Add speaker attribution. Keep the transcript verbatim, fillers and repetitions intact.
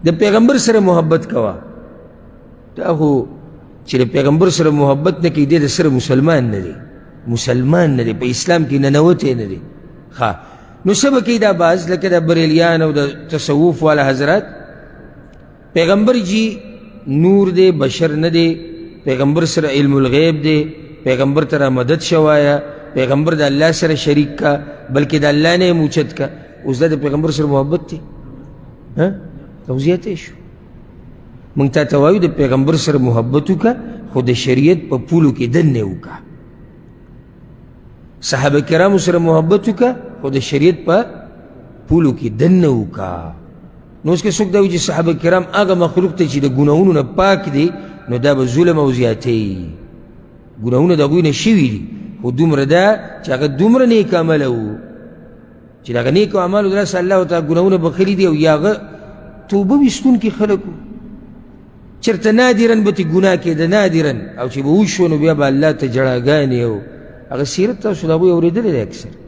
Speaker 1: د پیغمبر سره محبت کوه. دا خو چې د پیغمبر سره محبت نه کوي دی د سره مسلمان نه دی، مسلمان نه دی، په اسلام کې ننوتی نه دی. ښه نو څه به کوي دا بعض لکه د بریلیان او د تصوف والا حضرات، پیغمبر جی نور دی، بشر نه دی، پیغمبر سره علم الغیب دی، پیغمبر ته مدد شوایا، پیغمبر د الله سره شریک کا، بلکې د الله نه موچت کا. اوس دا د پیغمبر سره محبت دی؟ او زیاتی شو. موږ تا ته وایو د پیغمبر سره محبت وکړه، خو د شریعت په پولو کې دننه وکړه. صحابه کرامو سره محبت وکړه، خو د شریعت په پولو کې دننه وکړه. نو اوس که څوک دا وایي چې صحابه کرام هغه مخلوق ته چې د ګناهونو نه پاک دی، نو دا به ظلم او زیاتی. ګناهونه د هغوی نه شوي دي، خو دومره ده چې هغه دومره نیک عمله و چې د هغه نیکو اعمالو دلاسه الله ورته ګناهونه بخلي دي، او یا هغه توبه ویستونکي خلک و. چېرته نادرن به ترې ګناه کېده، نادرن، او چې به وشو نو بیا به الله ته جړاګانې او هغه سیرت تاسو د هغوی اورېدلی دی اکثر.